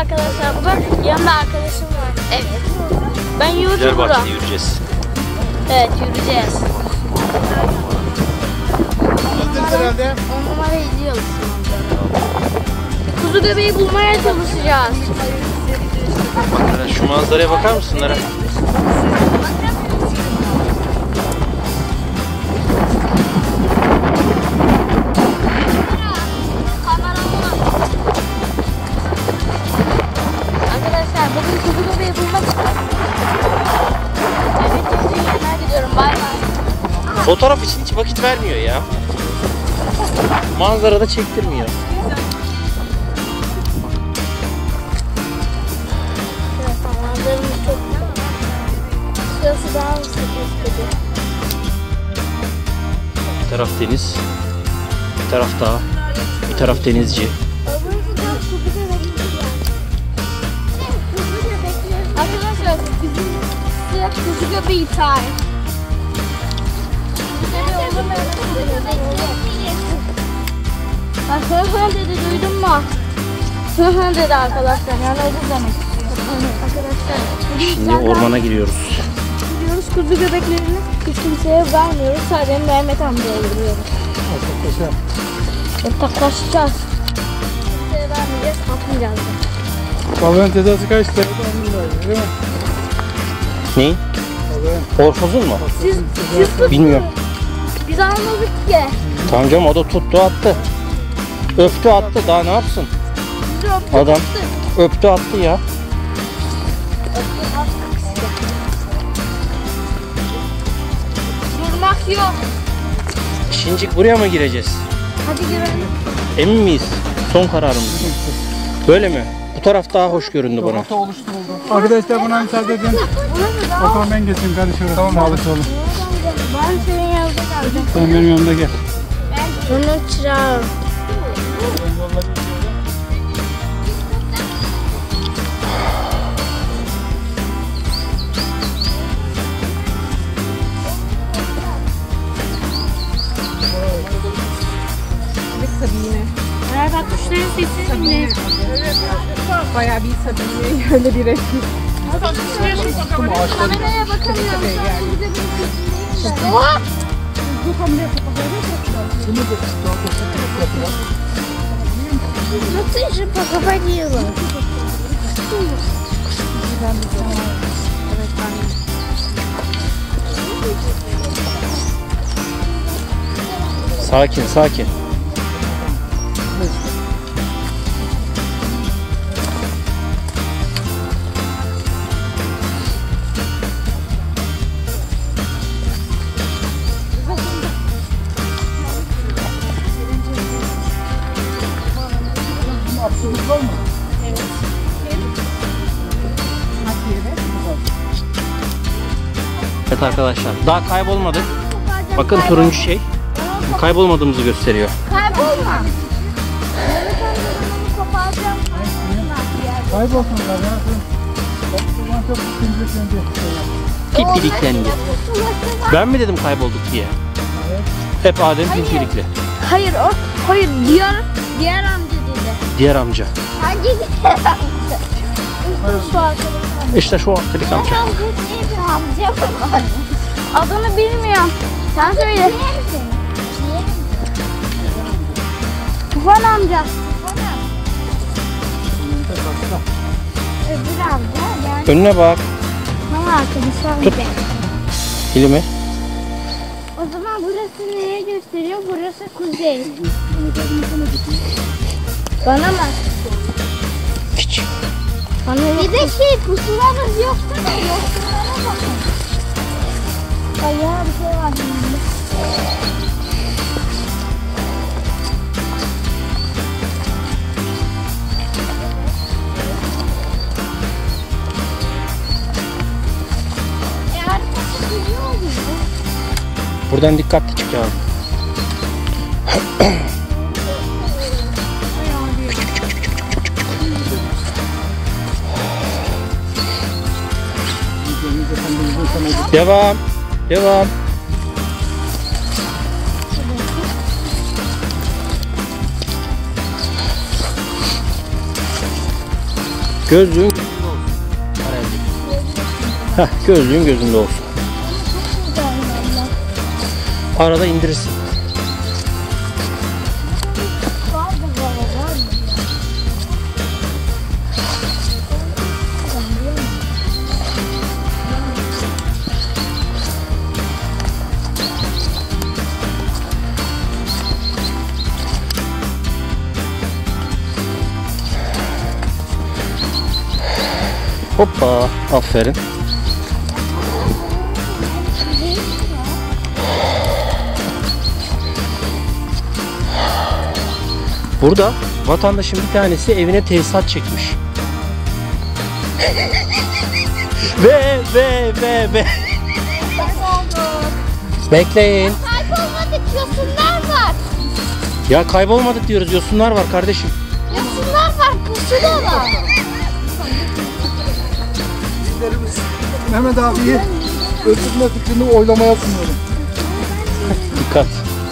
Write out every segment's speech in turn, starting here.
arkadaşlar. Bugün yanımda arkadaşım var. Evet. Ben YouTuber'ım. Güzelbahçe'de yürüyeceğiz. Evet, yürüyeceğiz. Herhalde. 10 numara izliyoruz. Kuzu göbeği bulmaya çalışacağız. Bakın şu manzaraya bakar mısınlar? Arkadaşlar bugün kuzu göbeği bulmak için. Evet, yüzüğün yanına gidiyorum. Bay bay. Fotoğraf için hiç vakit vermiyor ya. Manzarada çektirmiyor. Manzaramız çok güzel. Şurası daha mı sıkıntı? Bir taraf deniz, bir taraf dağ, bir taraf denizci. Arkadaşlar bizim sıra kuzu göbeği time. Hı dedi, duydun mu? Hı dedi arkadaşlar. Yani öyle demek. Arkadaşlar. Şimdi ormana giriyoruz. Gidiyoruz, kuzu göbeklerini hiç kimseye vermiyoruz. Sadece Mehmet amcaya veriyoruz. Ortaklaşacağız. Kimseye vermeyeceğiz, satmayacağız. Balığın tezası kaç lira? 10 lira değil mi? Ne? Orfozun mu? Siz tutun. Bilmiyorum. Biz anladık ki. Tamam canım, o da tuttu attı. Öptü attı, daha ne yapsın? Biz öptük, Adam attık. öptü attı ya. Öptük, attık size. Durmak yok. Şimdi buraya mı gireceğiz? Hadi girelim. Emin miyiz? Son kararımız. Böyle mi? Bu taraf daha hoş göründü bana. Rota oluşturuldu. Arkadaşlar buna müsaade edin. O zaman ben geçeyim kardeşim. Tamam abi. Sağlık olun. Ben senin yanında kalacağım. Sen benim yanımda gel. Onun çırağı. Bak kuşların sesi dinle. Bayağı bir Sabine'ye öyle bir resmi. Kameraya bakamıyorum. Nasıl işi pakapacıyla? Sakin, sakin. Evet arkadaşlar, daha kaybolmadık. Bakın turuncu şey kaybolmadığımızı gösteriyor. Kaybolma. Mehmet amca onu koparacağım. Kaybolsunlar ya. Ben çok Pimpiriklendi. Ben mi dedim kaybolduk diye? Hep Adem pimpirikli. Hayır o. Hayır diğer amca dedi. Diğer amca. Hangi diğer amca? Şu arkadaşlar. İşte şu arkadaki amca. Amca var. Adını bilmiyorum. Sen söyle. Tufan amca. Öbür amca yani. Önüne bak. Tamam arkadaşlar. Tut. Elimi. O zaman burası neye gösteriyor? Burası kuzey. Bana mı? Hiç. Bana yok. Bir de pusulamız yoksa da yoksullara bakın. Ayağa bir şey var yanında. Buradan dikkatli çıkalım. Devam. Devam. Gözlüğün gözünde olsun. Heh, gözlüğün gözünde olsun. Arada indirirsin. Hoppa, aferin. Burada vatandaşın bir tanesi evine tesisat çekmiş. ve. Bekleyin. Kaybolmadık, yosunlar var. Ya kaybolmadık diyoruz. Yosunlar var kardeşim. Yosunlar var, pusu da var. Mehmet abiyi öldürme fikrini oylamaya sunuyorum. Dikkat.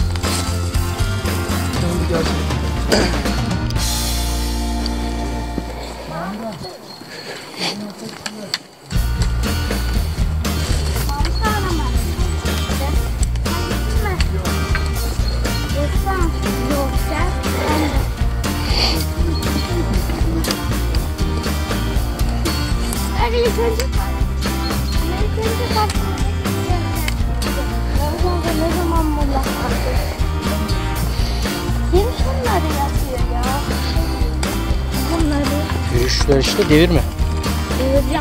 Ne zaman mola? Kim şunları yapıyor ya? Bunları Yürüyüşler işte, devirme. devireceğim.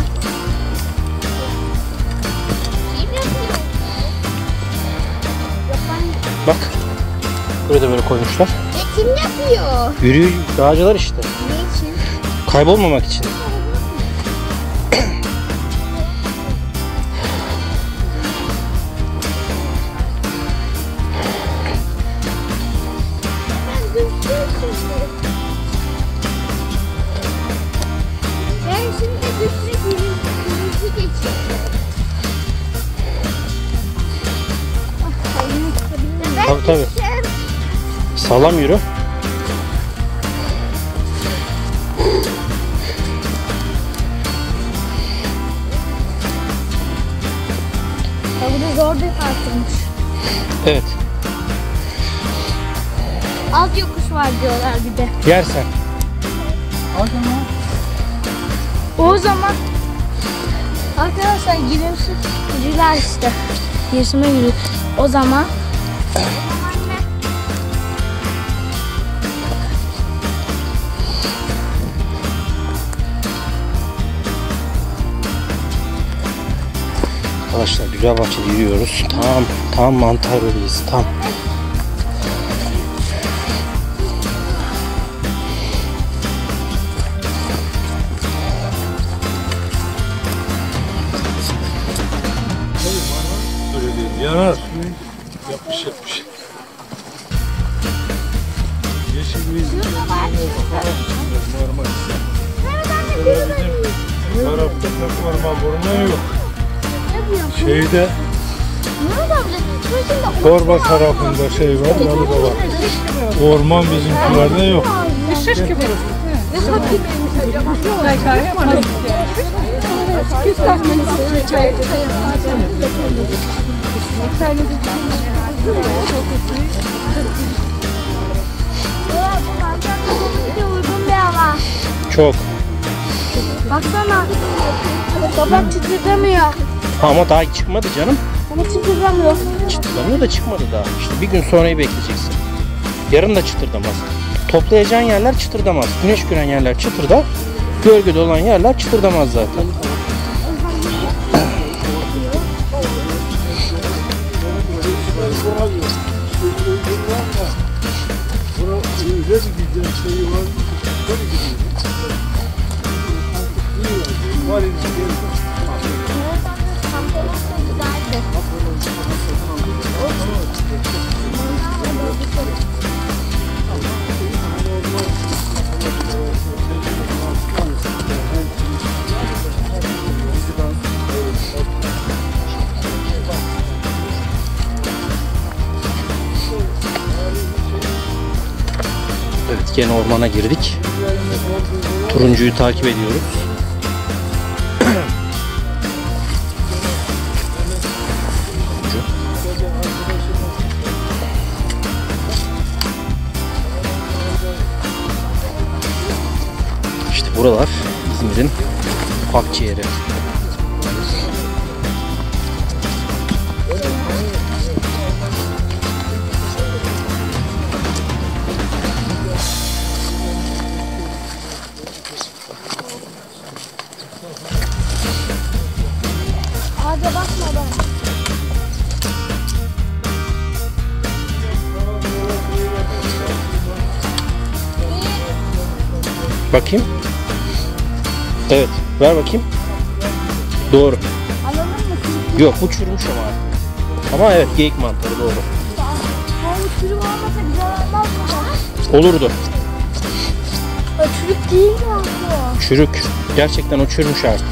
Kim yapıyor? Yapan Bak. Buraya da böyle koymuşlar. kim yapıyor? Yürüyüş dağcılar işte. Ne için? Kaybolmamak için. Ben şimdi birinci geçiyorum. Tabii, tabii. Sağlam yürü. Bu da zor bir parkurmuş. Evet. Az yokuş var diyorlar bir de. Yersen. O zaman arkadaşlar girişimciler işte. Girişime giriyor. O zaman Arkadaşlar güzel bahçede yürüyoruz. Tam mantar bölgesi. Tam. Yanar. Yapmış. Yeşilliğin normal. Tarafta pek orman yok. Şeyde Torba tarafında şey var, Yalıda var. Orman bizimkilerde yok. uygun bir hava. Çok. Baksana. Babam çıtırdamıyor. Ama daha çıkmadı canım. Ama çıtırdamıyor. Çıtırdanıyor da çıkmadı daha. İşte bir gün sonrayı bekleyeceksin. Yarın da çıtırdamaz. Toplayacağın yerler çıtırdamaz. Güneş gören yerler çıtırdar. Gölgede olan yerler çıtırdamaz zaten. Evet, gene ormana girdik. Turuncuyu takip ediyoruz. İşte buralar İzmir'in akciğeri. Hadi bakma ben. Bakayım. Evet, ver bakayım. Doğru. Alalım mı? Yok, bu çürümüş ama artık. Ama evet, geyik mantarı doğru. Oğlum çürük olmasa güzel olmaz mı? Olurdu. O çürük değil mi o? Çürük. Gerçekten o çürümüş artık.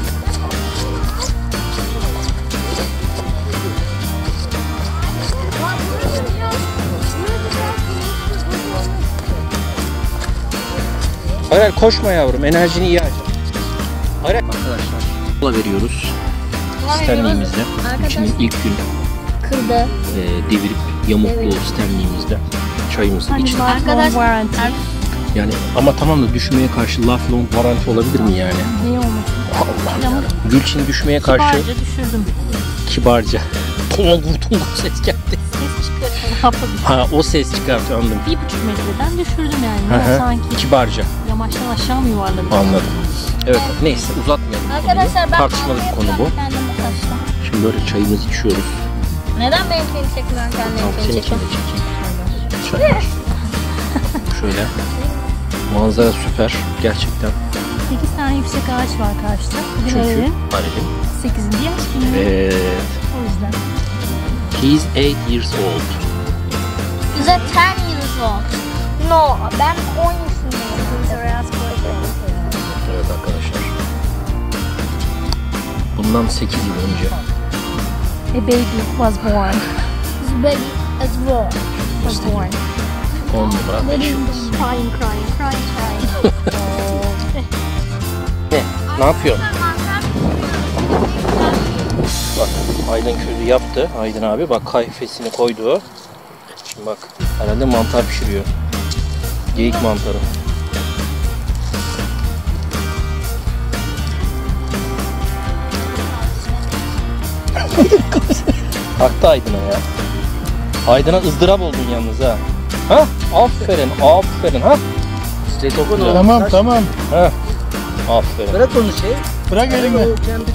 Hayır, koşma yavrum. Enerjini iyi harca. Hayır. Arkadaşlar, mola veriyoruz. Stanley'imizde. İçinin ilk gün Kırdı. devirip yamuklu Stanley'imizde çayımızı içtik. Arkadaşlar. Yani ama tamam da düşmeye karşı lifelong warranty olabilir mi yani? Niye olmasın? Allah ya. Gülçin düşmeye karşı Kibarca düşürdüm. kibarca. Tongur tongur ses geldi. Ses çıkarttım. Ha, o ses çıkartıyor, anladım. 1,5 metreden düşürdüm yani. Hı hı. Böyle sanki Kibarca. yamaçtan aşağı mı yuvarladım? Anladım. Evet, neyse uzatmayalım. Arkadaşlar ben Tartışmalı bir konu bu. Kendime taşla. Şimdi böyle çayımızı içiyoruz. Neden benimkini çekmiyorsun Tamam, kendini seninkini çekiyorsun? de çekeyim. Şöyle. Şöyle. Manzara süper. Gerçekten. 8 tane yüksek ağaç var karşıda. Bir Çünkü evin Arif'in. 8. yaş günü. Evet. O yüzden. He's 8 years old. Bize 10 years old. No, ben 10 yaşındayım. Evet arkadaşlar. Bundan 8 yıl önce. A baby was born. His baby as well. Was born. 10 numara 5 yıldız. Crying, crying, crying, crying. Ne yapıyorsun? Bak, Aydın közü yaptı. Aydın abi bak, kayfesini koydu. Şimdi bak, herhalde mantar pişiriyor. Geyik mantarı. Taktı Aydın'a ya. Aydın'a ızdırap oldun yalnız ha. Ha? Aferin, aferin ha. Tamam tamam. Ha. Aferin. Bırak onu şey. Bırak elini. O kendi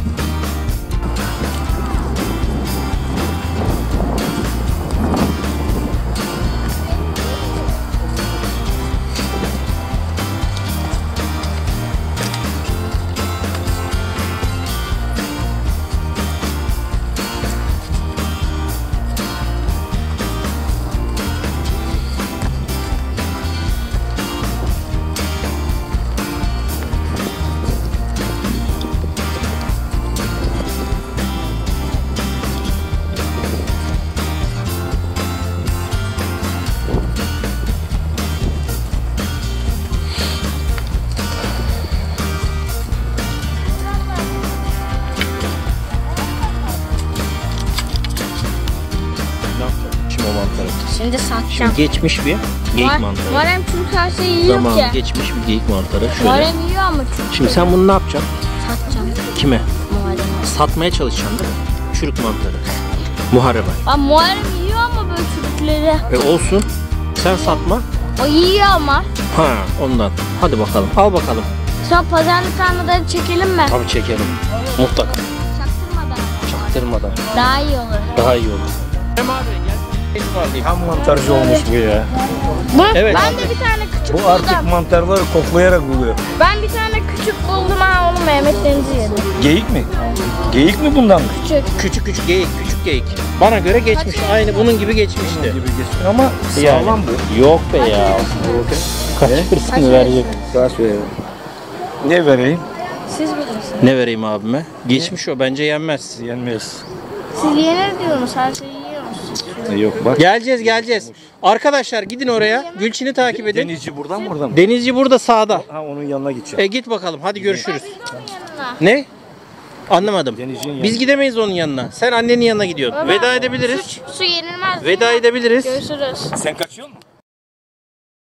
Şimdi o mantarı. Şimdi satacağım. Şimdi geçmiş bir geyik mantarı. Muharrem çünkü her şeyi yiyor Zaman ki. geçmiş bir geyik mantarı. Şöyle. Muharrem yiyor ama çünkü. Şimdi sen bunu ne yapacaksın? Satacağım Kime? Muharrem'e. Satmaya çalışacaksın değil mi? Çürük mantarı. Muharrem'e. Ama Muharrem yiyor ama böyle çürükleri. Olsun. Sen satma. O yiyor ama. Ha, ondan. Hadi bakalım. Al bakalım. Sonra pazarlık karnıları çekelim mi? Tabii çekelim. Mutlaka. Çaktırmadan. Çaktırmadan. Daha iyi olur. Daha iyi olur. tam mantarcı olmuş bu ya. Evet. Ben de bir tane küçük Bu buldum. artık mantarları koklayarak buluyor. Ben bir tane küçük buldum ha, onu Mehmet Deniz'i yedi. Geyik mi? Geyik mi bundan mı? Küçük. Küçük küçük geyik, küçük geyik. Bana göre geçmiş. Aynı bunun gibi geçmişti. Gibi geçmiş ama sağlam bu. Yok be ya. Kaç hırsını verecek? Daha söyle. Ne vereyim? Siz bilirsiniz. Ne vereyim abime? Geçmiş o. Bence yenmez. Yenmez. Siz yenir diyorsunuz, her şeyi yiyorsunuz. Yok bak. Geleceğiz. Arkadaşlar gidin oraya. Gülçin'i takip edin. Denizci buradan mı oradan mı? Denizci burada sağda. Ha onun yanına gideceğim. Git bakalım. Hadi görüşürüz. Yanına. Ne? Anlamadım. Denizci'nin yanına. Biz gidemeyiz onun yanına. Sen annenin yanına gidiyorsun. Veda edebiliriz. Su yenilmez. Veda edebiliriz. Görüşürüz. Sen kaçıyor musun?